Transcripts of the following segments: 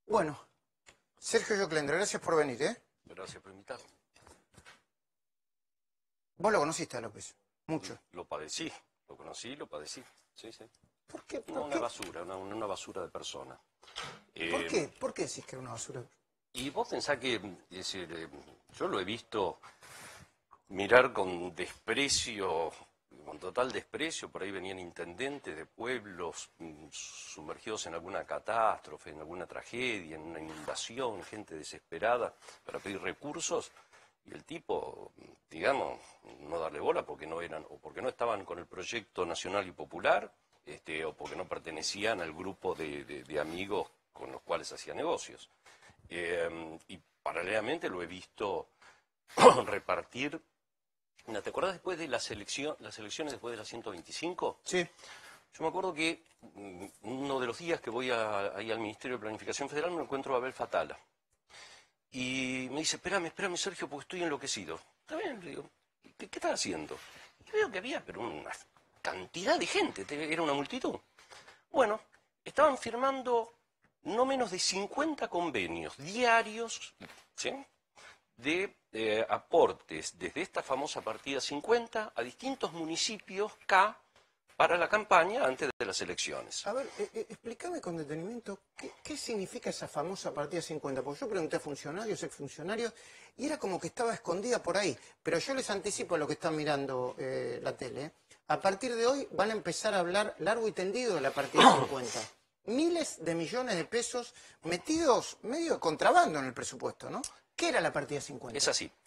Bueno, Sergio Yoclendre, gracias por venir, ¿eh? Gracias por invitarme. Vos lo conociste a López, mucho. Lo padecí, lo conocí, lo padecí. Sí, sí. ¿Por qué? Una basura, una basura de persona. ¿Por qué? ¿Por qué decís que era una basura? Y vos pensás que, es decir, yo lo he visto mirar con desprecio, con total desprecio, por ahí venían intendentes de pueblos sumergidos en alguna catástrofe, en alguna tragedia, en una inundación, gente desesperada para pedir recursos, y el tipo, digamos, no darle bola porque no eran, o porque no estaban con el proyecto nacional y popular, o porque no pertenecían al grupo de amigos con los cuales hacía negocios. Y paralelamente lo he visto repartir. ¿Te acuerdas después de las elecciones después de las 125? Sí. Yo me acuerdo que uno de los días que voy ahí al Ministerio de Planificación Federal me encuentro a Abel Fatala. Y me dice, espérame, Sergio, porque estoy enloquecido. Está bien, le digo, ¿qué estás haciendo? Y veo que había, pero una cantidad de gente, era una multitud. Bueno, estaban firmando no menos de 50 convenios diarios, ¿sí?, de aportes desde esta famosa partida 50 a distintos municipios K para la campaña antes de las elecciones. A ver, explícame con detenimiento qué significa esa famosa partida 50, porque yo pregunté a funcionarios, exfuncionarios, y era como que estaba escondida por ahí, pero yo les anticipo a lo que están mirando la tele. A partir de hoy van a empezar a hablar largo y tendido de la partida 50. Miles de millones de pesos metidos medio de contrabando en el presupuesto, ¿no? ¿Qué era la partida 50? Es así.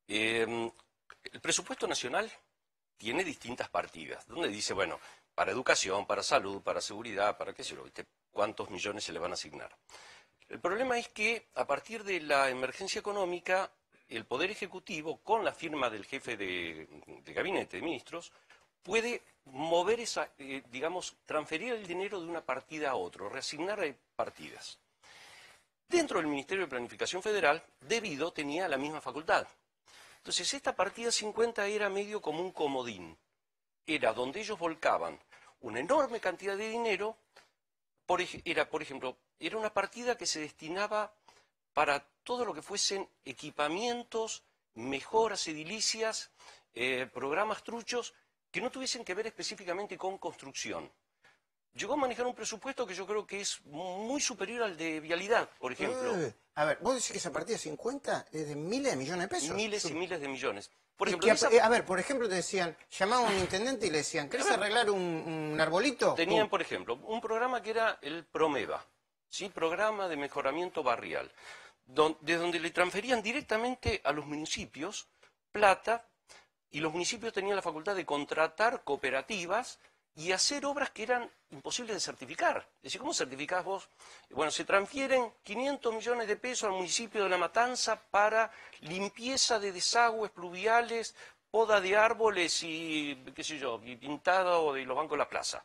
El presupuesto nacional tiene distintas partidas, donde dice, bueno, para educación, para salud, para seguridad, para qué sé yo, ¿viste?, cuántos millones se le van a asignar. El problema es que a partir de la emergencia económica, el Poder Ejecutivo, con la firma del jefe de gabinete de ministros, puede mover esa, digamos, transferir el dinero de una partida a otra, reasignar partidas. Dentro del Ministerio de Planificación Federal, debido tenía la misma facultad. Entonces, esta partida 50 era medio como un comodín. Era donde ellos volcaban una enorme cantidad de dinero. Por ejemplo, era una partida que se destinaba para todo lo que fuesen equipamientos, mejoras edilicias, programas truchos, que no tuviesen que ver específicamente con construcción. Llegó a manejar un presupuesto que yo creo que es muy superior al de vialidad, por ejemplo. A ver, vos decís que esa partida 50 es de miles de millones de pesos. Miles y miles de millones. Por ejemplo, a ver, por ejemplo, te decían, llamaban a un intendente y le decían, ¿querés arreglar un arbolito? Tenían, por ejemplo, un programa que era el PROMEVA, ¿sí?, Programa de Mejoramiento Barrial, de donde le transferían directamente a los municipios plata, y los municipios tenían la facultad de contratar cooperativas y hacer obras que eran imposibles de certificar. Es decir, ¿cómo certificás vos? Bueno, se transfieren 500 millones de pesos al municipio de La Matanza para limpieza de desagües pluviales, poda de árboles y, qué sé yo, y pintado de los bancos de la plaza.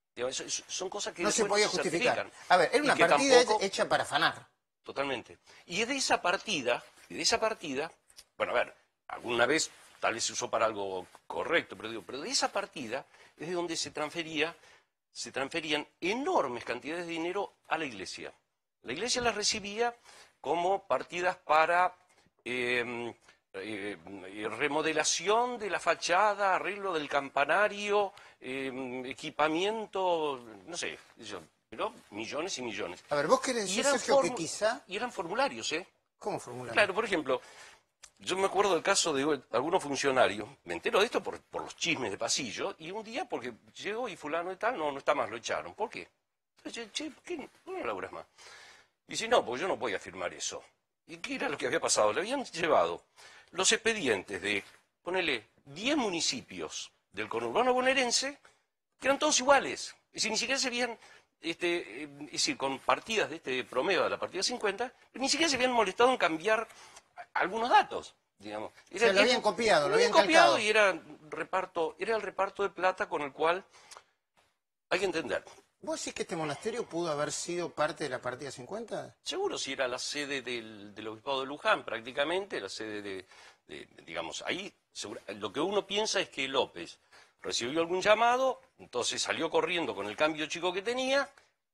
Son cosas que no se podía justificar. Certifican. A ver, era una partida hecha para afanar. Totalmente. Y de esa partida, bueno, a ver, alguna vez tal vez se usó para algo correcto, pero de esa partida es de donde se transferían enormes cantidades de dinero a la iglesia. La iglesia las recibía como partidas para remodelación de la fachada, arreglo del campanario, equipamiento, no sé, pero millones y millones. A ver, vos querés decir, Sergio, que quizá... Y eran formularios, ¿eh? ¿Cómo formularios? Claro, por ejemplo, yo me acuerdo del caso de algunos funcionarios, me entero de esto por los chismes de pasillo, y un día porque llegó y fulano y tal, no está más, lo echaron. ¿Por qué? Entonces, che, ¿por qué no laburas más? Dice, no, porque yo no voy a firmar eso. ¿Y qué era lo que había pasado? Le habían llevado los expedientes de, ponele, 10 municipios del conurbano bonaerense, que eran todos iguales. Es decir, ni siquiera se habían, es decir, con partidas de este promedio de la partida 50, ni siquiera se habían molestado en cambiar algunos datos, digamos. Se lo habían copiado, lo habían copiado calcado. Y era el reparto de plata con el cual hay que entender. ¿Vos decís que este monasterio pudo haber sido parte de la partida 50? Seguro, si era la sede del obispado de Luján, prácticamente, la sede digamos, ahí, lo que uno piensa es que López recibió algún llamado, entonces salió corriendo con el cambio chico que tenía,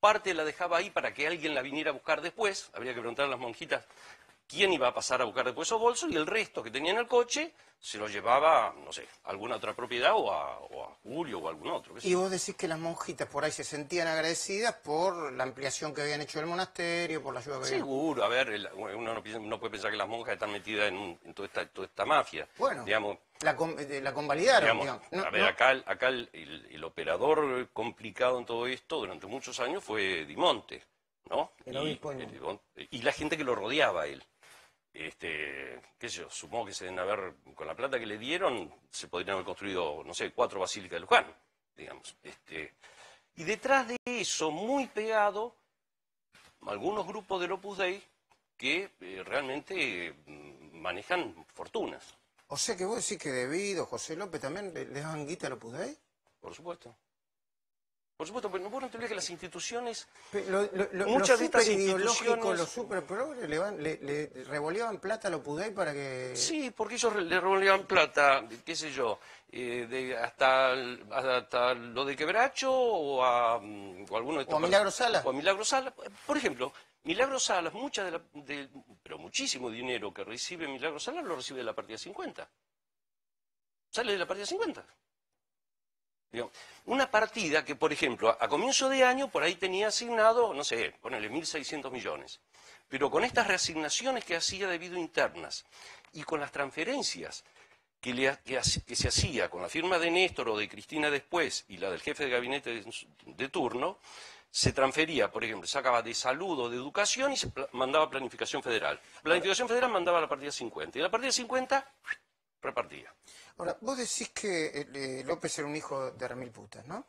parte la dejaba ahí para que alguien la viniera a buscar después, habría que preguntar a las monjitas quién iba a pasar a buscar después esos bolsos, y el resto que tenía en el coche se lo llevaba, no sé, a alguna otra propiedad o a Julio o a algún otro. Y vos decís que las monjitas por ahí se sentían agradecidas por la ampliación que habían hecho del monasterio, por la ayuda que habían... Seguro, a ver, uno no puede pensar que las monjas están metidas en toda esta mafia. Bueno, digamos, la convalidaron, digamos, digamos. a ver, acá el operador complicado en todo esto durante muchos años fue Di Monte, ¿no? El obispo Di Y la gente que lo rodeaba a él. Qué sé yo, supongo que se deben haber, con la plata que le dieron, se podrían haber construido, no sé, 4 basílicas de Luján, digamos. Y detrás de eso, muy pegado, algunos grupos del Opus Dei que realmente manejan fortunas, O sea que vos decís que Devido, José López también le daban guita a Opus Dei. por supuesto. Por supuesto, pero vos no te olvides que las instituciones, Lo muchas de estas súper ideológico, instituciones... lo súper progre, le revoleaban plata a Opus Dei para que... Sí, porque ellos le revolvían plata, qué sé yo, hasta lo de Quebracho o a alguno de estos... O a Milagro Sala. O a Milagro Sala. Por ejemplo, Milagro Sala, pero muchísimo dinero que recibe Milagro Sala lo recibe de la partida 50. Sale de la partida 50. Digamos, una partida que, por ejemplo, a comienzo de año por ahí tenía asignado, no sé, ponele 1.600 millones. Pero con estas reasignaciones que hacía debido internas y con las transferencias que se hacía con la firma de Néstor o de Cristina después y la del jefe de gabinete de turno, se transfería, por ejemplo, sacaba de salud o de educación y se mandaba a planificación federal. Planificación federal mandaba a la partida 50 y la partida 50 repartía. Ahora, vos decís que López era un hijo de remil putas, ¿no?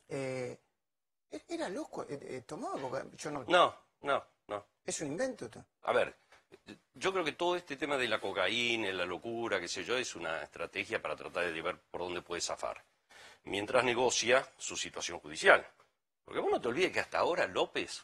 ¿Era loco? ¿Tomaba coca? Yo no... No. ¿Es un invento? A ver, yo creo que todo este tema de la cocaína, la locura, qué sé yo, es una estrategia para tratar de ver por dónde puede zafar, mientras negocia su situación judicial. Porque vos no te olvides que hasta ahora López,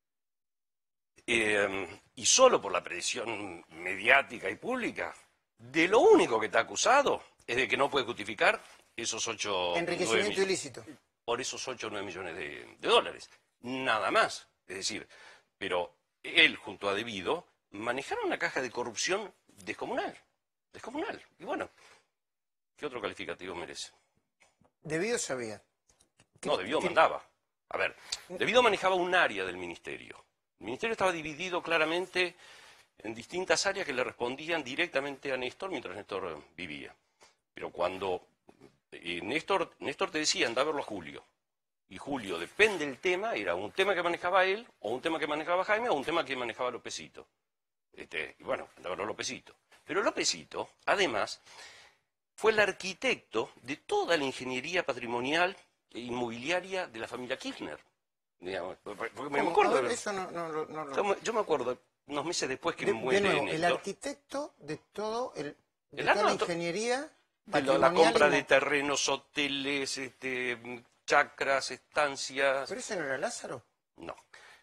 y solo por la presión mediática y pública, de lo único que está acusado es de que no puede justificar esos 8... Enriquecimiento ilícito. Por esos 8 o 9 millones de dólares. Nada más. Es decir, pero él junto a Devido manejaron una caja de corrupción descomunal. Descomunal. Y bueno, ¿qué otro calificativo merece? Devido sabía. No, Devido mandaba. A ver, Devido manejaba un área del ministerio. El ministerio estaba dividido claramente en distintas áreas que le respondían directamente a Néstor mientras Néstor vivía. Pero cuando Néstor te decía, anda a verlo a Julio, y Julio, depende del tema, era un tema que manejaba él, o un tema que manejaba Jaime, o un tema que manejaba Lópezito. Y bueno, anda a verlo a Lópezito. Pero Lópezito, además, fue el arquitecto de toda la ingeniería patrimonial e inmobiliaria de la familia Kirchner. Digamos, porque me acuerdo, eso no. yo me acuerdo, unos meses después que De muere nuevo, Néstor, el arquitecto de todo El toda la arma- ingeniería de la patrimonial compra y de terrenos, hoteles, chacras, estancias. ¿Pero ese no era Lázaro? No.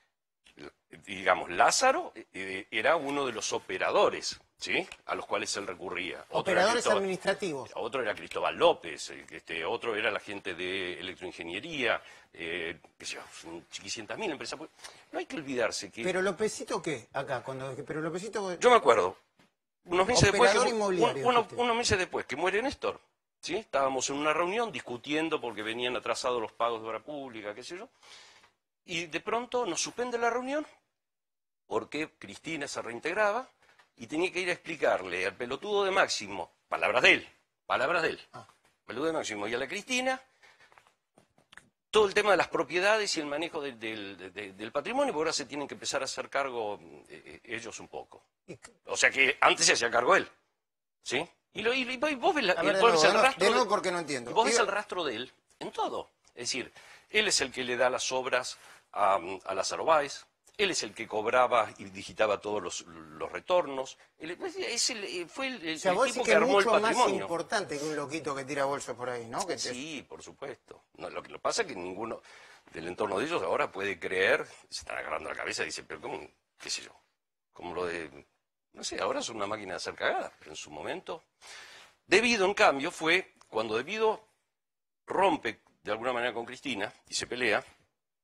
Digamos, Lázaro era uno de los operadores, ¿sí? A los cuales él recurría. Operadores administrativos. Otro era Cristóbal López, otro era la gente de electroingeniería, qué sé yo, chiquicientas mil empresas. No hay que olvidarse que... ¿Pero Lópezito qué? Acá, pero Lópezito... Yo me acuerdo, unos meses Operador inmobiliario, unos meses después que muere Néstor, ¿sí? Estábamos en una reunión discutiendo porque venían atrasados los pagos de obra pública, qué sé yo, y de pronto nos suspende la reunión porque Cristina se reintegraba y tenía que ir a explicarle al pelotudo de Máximo, palabras de él, pelotudo de Máximo y a la Cristina, todo el tema de las propiedades y el manejo del patrimonio, porque ahora se tienen que empezar a hacer cargo ellos un poco. O sea que antes se hacía cargo él, ¿sí? Y vos ves, el rastro de nuevo porque no entiendo. vos ves el rastro de él en todo. Es decir, él es el que le da las obras a Lázaro Báez, él es el que cobraba y digitaba todos los retornos, fue el O sea, vos tipo decís que armó el es mucho más patrimonio. importante que un loquito que tira bolsos por ahí, ¿no? Sí, por supuesto. No, lo que pasa es que ninguno del entorno de ellos ahora puede creer, se están agarrando la cabeza y dicen, pero ¿cómo? ¿Qué sé yo? Como lo de... No sé, ahora son una máquina de hacer cagadas, pero en su momento... Devido, en cambio, fue cuando Devido rompe de alguna manera con Cristina y se pelea,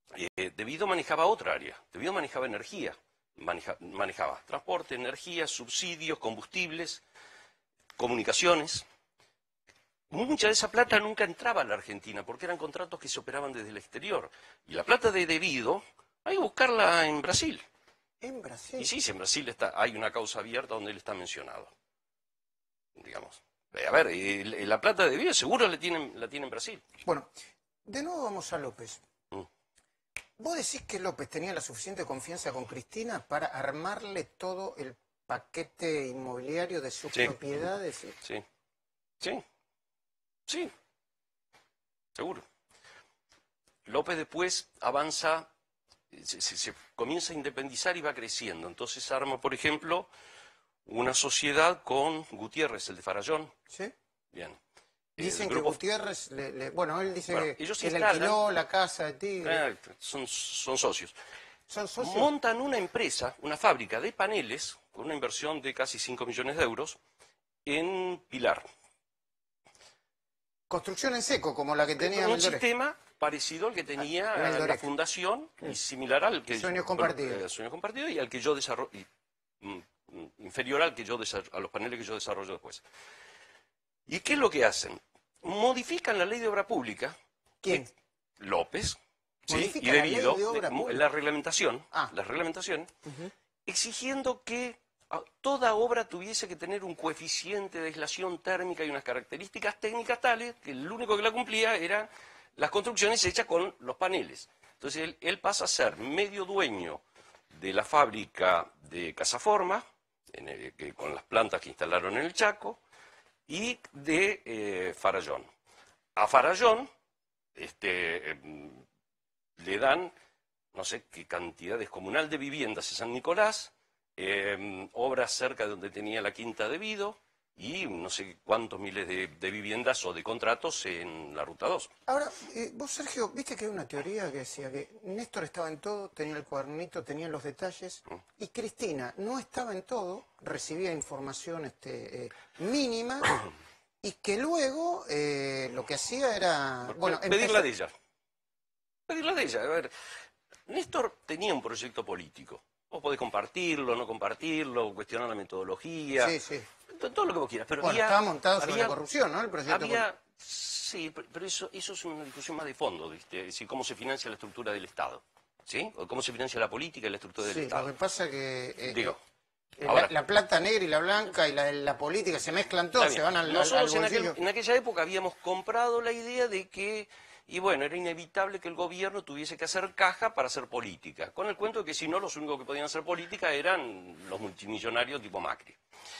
Debido manejaba otra área, Debido manejaba energía, manejaba transporte, energía, subsidios, combustibles, comunicaciones. Mucha de esa plata nunca entraba a la Argentina porque eran contratos que se operaban desde el exterior. Y la plata de debido hay que buscarla en Brasil. En Brasil. Y sí, en Brasil hay una causa abierta donde él está mencionado. Digamos. A ver, la plata de debido seguro la tiene en Brasil. Bueno, de nuevo vamos a López. Mm. ¿Vos decís que López tenía la suficiente confianza con Cristina para armarle todo el paquete inmobiliario de sus propiedades? Sí, sí, sí, seguro. López después avanza, se comienza a independizar y va creciendo. Entonces arma, por ejemplo, una sociedad con Gutiérrez, el de Farallón. Sí. Bien. Dicen que Gutiérrez, bueno, él dice ellos que le alquiló la casa de Tigre. Son socios. ¿Son socios? Montan una empresa, una fábrica de paneles, con una inversión de casi 5 millones de euros, en Pilar. Construcción en seco, como la que tenía un Meldoré. Sistema parecido al que tenía la fundación y similar al que... Sueños compartidos. Sueños compartidos y al que yo desarrollo... inferior al que a los paneles que yo desarrollo después. ¿Y qué es lo que hacen? Modifican la ley de obra pública. ¿Quién? López. ¿Sí? Y La ley debido de obra pública. la reglamentación, exigiendo que toda obra tuviese que tener un coeficiente de aislación térmica y unas características técnicas tales que el único que la cumplía eran las construcciones hechas con los paneles. Entonces él pasa a ser medio dueño de la fábrica de Casaforma, con las plantas que instalaron en el Chaco, y de Farallón. A Farallón le dan, no sé qué cantidad descomunal de viviendas en San Nicolás, obras cerca de donde tenía la Quinta de Vido, y no sé cuántos miles de viviendas o de contratos en la Ruta 2. Ahora, vos, Sergio, viste que hay una teoría que decía que Néstor estaba en todo, tenía el cuadernito, tenía los detalles, y Cristina no estaba en todo, recibía información mínima, y que luego lo que hacía era... Bueno, pedirla de ella. Pedirla de ella. A ver, Néstor tenía un proyecto político. Vos podés compartirlo, no compartirlo, cuestionar la metodología. Sí, sí. Todo lo que vos quieras. Pero bueno, estaba montado sobre la corrupción, ¿no? El proyecto sí, pero eso es una discusión más de fondo, ¿viste? Es decir, cómo se financia la estructura del Estado, ¿sí? O cómo se financia la política y la estructura del Estado. Sí, lo que pasa es que... Digo, la plata negra y la blanca y la política se mezclan todos, se van al nosotros bolsillo. en aquella época habíamos comprado la idea de que, y bueno, era inevitable que el gobierno tuviese que hacer caja para hacer política, con el cuento de que si no, los únicos que podían hacer política eran los multimillonarios tipo Macri.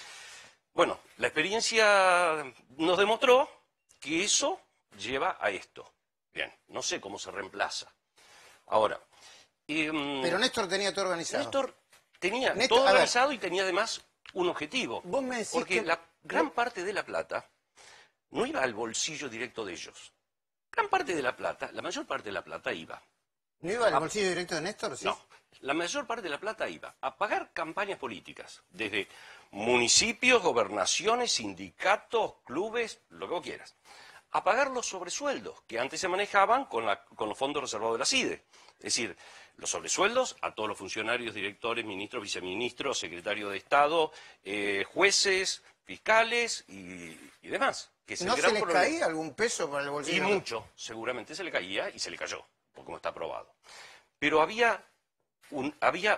Bueno, la experiencia nos demostró que eso lleva a esto. Bien, no sé cómo se reemplaza. Ahora... pero Néstor tenía todo organizado. Néstor tenía todo organizado y tenía además un objetivo. Vos me decís porque que... la gran parte de la plata no iba al bolsillo directo de ellos. Gran parte de la plata, la mayor parte de la plata iba... ¿No iba al bolsillo directo de Néstor? ¿Sí? No, la mayor parte de la plata iba a pagar campañas políticas, desde municipios, gobernaciones, sindicatos, clubes, lo que vos quieras. A pagar los sobresueldos, que antes se manejaban con los fondos reservados de la CIDE. Es decir, los sobresueldos a todos los funcionarios, directores, ministros, viceministros, secretarios de Estado, jueces, fiscales y demás. Que es ¿No el gran se les problema. caía algún peso para el bolsillo? Y mucho, seguramente se le caía y se le cayó, como está probado. Pero había un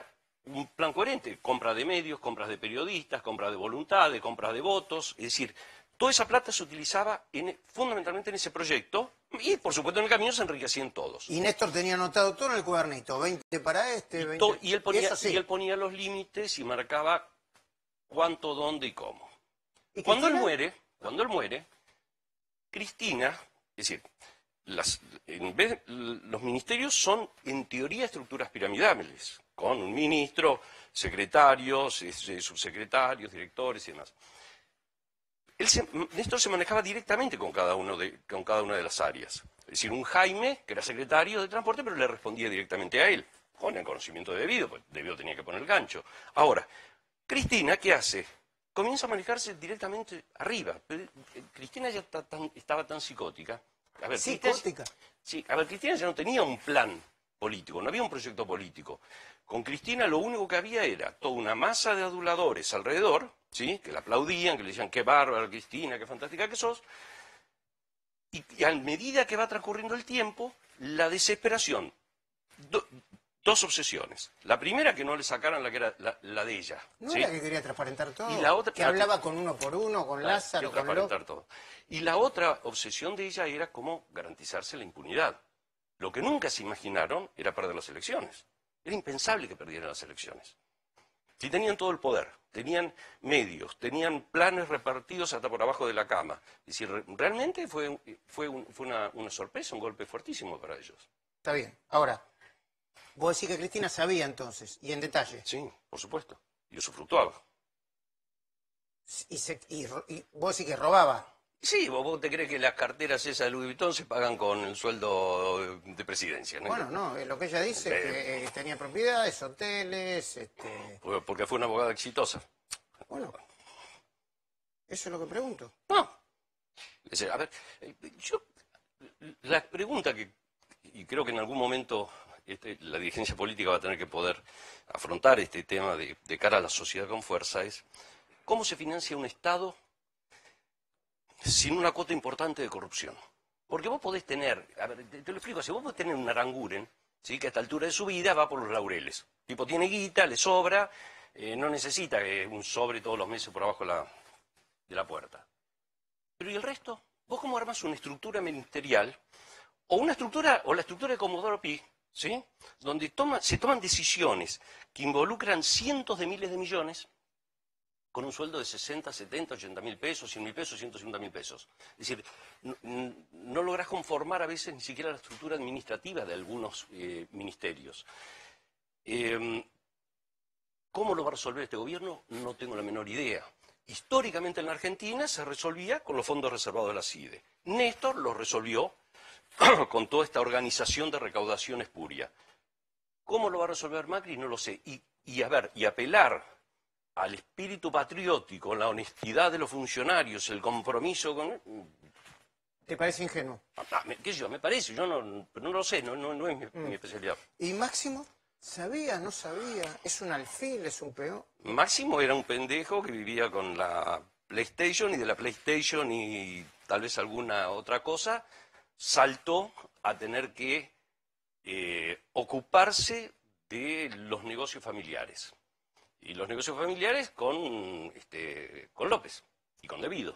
plan coherente, compra de medios, compras de periodistas, compra de voluntades, compras de votos, es decir, toda esa plata se utilizaba fundamentalmente en ese proyecto y, por supuesto, en el camino se enriquecían todos. Y Néstor tenía anotado todo en el cuadernito, 20 para este, 20... Y él ponía los límites y marcaba cuánto, dónde y cómo. ¿Y Cuando él muere, Cristina, es decir, los ministerios son, en teoría, estructuras piramidales, con un ministro, secretarios, subsecretarios, directores y demás. Néstor se manejaba directamente con cada una de las áreas. Es decir, un Jaime, que era secretario de Transporte, pero le respondía directamente a él, con el conocimiento debido, pues debido tenía que poner el gancho. Ahora, Cristina, ¿qué hace? Comienza a manejarse directamente arriba. Pero Cristina ya estaba tan psicótica. A ver, ¿Psicótica? Cristina ya no tenía un plan político, no había un proyecto político. Con Cristina lo único que había era toda una masa de aduladores alrededor, ¿sí? Que la aplaudían, que le decían qué bárbara Cristina, qué fantástica que sos. Y a medida que va transcurriendo el tiempo, la desesperación. Dos obsesiones. La primera, que no le sacaran la que era la de ella. ¿No ¿sí? era que quería transparentar todo? Y la otra, que hablaba con uno por uno, con Lázaro, con transparentar todo. Y la otra obsesión de ella era cómo garantizarse la impunidad. Lo que nunca se imaginaron era perder las elecciones. Era impensable que perdieran las elecciones. Si tenían todo el poder, tenían medios, tenían planes repartidos hasta por abajo de la cama. Es decir, realmente fue una sorpresa, un golpe fuertísimo para ellos. Está bien. Ahora, vos decís que Cristina sabía entonces, y en detalle. Sí, por supuesto. Y usufructuaba. Y vos decís que robaba. Sí, vos te crees que las carteras esas de Louis Vuitton se pagan con el sueldo de presidencia, ¿no? Bueno, no, lo que ella dice es que tenía propiedades, hoteles, Porque fue una abogada exitosa. Bueno, eso es lo que pregunto. No. A ver, la pregunta que, y creo que en algún momento la dirigencia política va a tener que poder afrontar este tema de cara a la sociedad con fuerza, es ¿cómo se financia un Estado sin una cuota importante de corrupción? Porque vos podés tener, a ver, te lo explico así, vos podés tener un Aranguren, ¿sí? Que a esta altura de su vida va por los laureles. El tipo tiene guita, le sobra, no necesita un sobre todos los meses por abajo de la puerta. Pero ¿y el resto? ¿Vos cómo armás una estructura ministerial o la estructura de Comodoro Pi, ¿sí? Donde se toman decisiones que involucran cientos de miles de millones con un sueldo de 60, 70, 80 mil pesos, 100 mil pesos, 150 mil pesos? Es decir, no lográs conformar a veces ni siquiera la estructura administrativa de algunos ministerios. ¿Cómo lo va a resolver este gobierno? No tengo la menor idea. Históricamente en la Argentina se resolvía con los fondos reservados de la CIDE. Néstor lo resolvió con toda esta organización de recaudación espuria. ¿Cómo lo va a resolver Macri? No lo sé. Y apelar al espíritu patriótico, la honestidad de los funcionarios, el compromiso con... ¿Te parece ingenuo? ¿Qué sé yo? Me parece, yo no lo sé, no es mi especialidad. ¿Y Máximo? ¿Sabía? ¿No sabía? ¿Es un alfil? ¿Es un peón? Máximo era un pendejo que vivía con la PlayStation, y de la PlayStation y tal vez alguna otra cosa, saltó a tener que ocuparse de los negocios familiares. Y los negocios familiares con López y con Devido.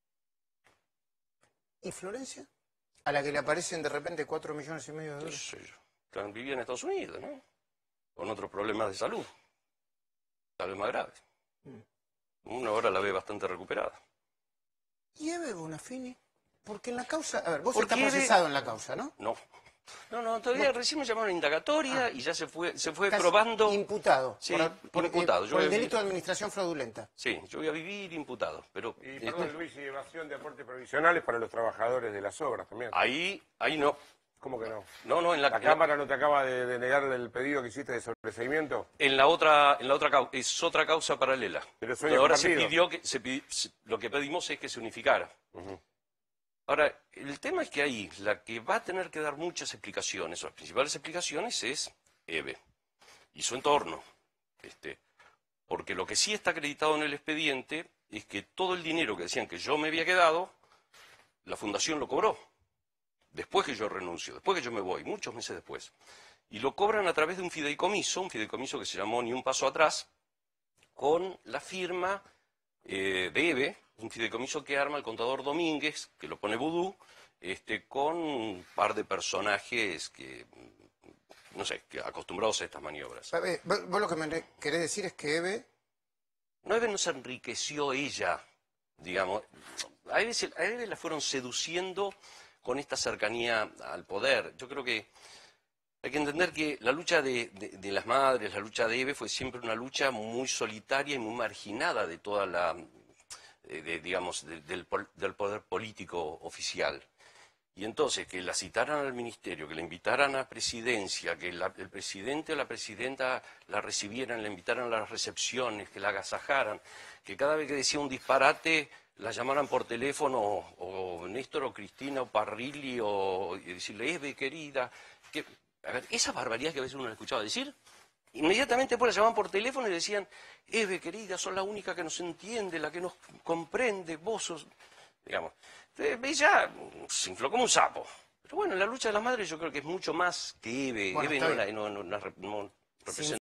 ¿Y Florencia? A la que le aparecen de repente 4,5 millones de dólares. Sí, vivía en Estados Unidos, ¿no? Con otros problemas de salud, tal vez más graves. Una hora la ve bastante recuperada. ¿Y Eve Bonafini? Porque en la causa... A ver, vos estás procesado en la causa, ¿no? No, todavía recién me llamaron a indagatoria y ya se fue probando... Imputado. Sí, imputado. Por el delito de administración fraudulenta. Sí, yo voy a vivir imputado, pero... Y perdón, Luis, y evasión de aportes provisionales para los trabajadores de las obras también. Ahí no. ¿Cómo que no? No, ¿La Cámara no te acaba de negar el pedido que hiciste de sobreseimiento? En la otra causa, es otra causa paralela. Pero ahora lo que pedimos es que se unificara. Ahora, el tema es que ahí la que va a tener que dar muchas explicaciones, o las principales explicaciones, es Eve y su entorno. Porque lo que sí está acreditado en el expediente es que todo el dinero que decían que yo me había quedado, la fundación lo cobró. Después que yo renuncio, después que yo me voy, muchos meses después. Y lo cobran a través de un fideicomiso que se llamó Ni un paso atrás, con la firma de Eve, un fideicomiso que arma el contador Domínguez, que lo pone vudú, con un par de personajes que, no sé, que acostumbrados a estas maniobras. Vos lo que me querés decir es que Eve... Eve no se enriqueció ella, digamos. A Eve la fueron seduciendo con esta cercanía al poder. Yo creo que hay que entender que la lucha de las madres, la lucha de Eve, fue siempre una lucha muy solitaria y muy marginada de toda la, del poder político oficial. Y entonces, que la citaran al ministerio, que la invitaran a presidencia, que el presidente o la presidenta la recibieran, la invitaran a las recepciones, que la agasajaran, que cada vez que decía un disparate la llamaran por teléfono, o Néstor, o Cristina, o Parrilli, y decirle, Eve, querida, que A ver, esa barbaridad que a veces uno la escuchaba decir, inmediatamente después la llamaban por teléfono y decían, Eve, querida, sos la única que nos entiende, la que nos comprende, vos sos... Digamos, entonces, ya se infló como un sapo. Pero bueno, la lucha de las madres yo creo que es mucho más que Eve. Bueno, Eve está no, bien. no representa...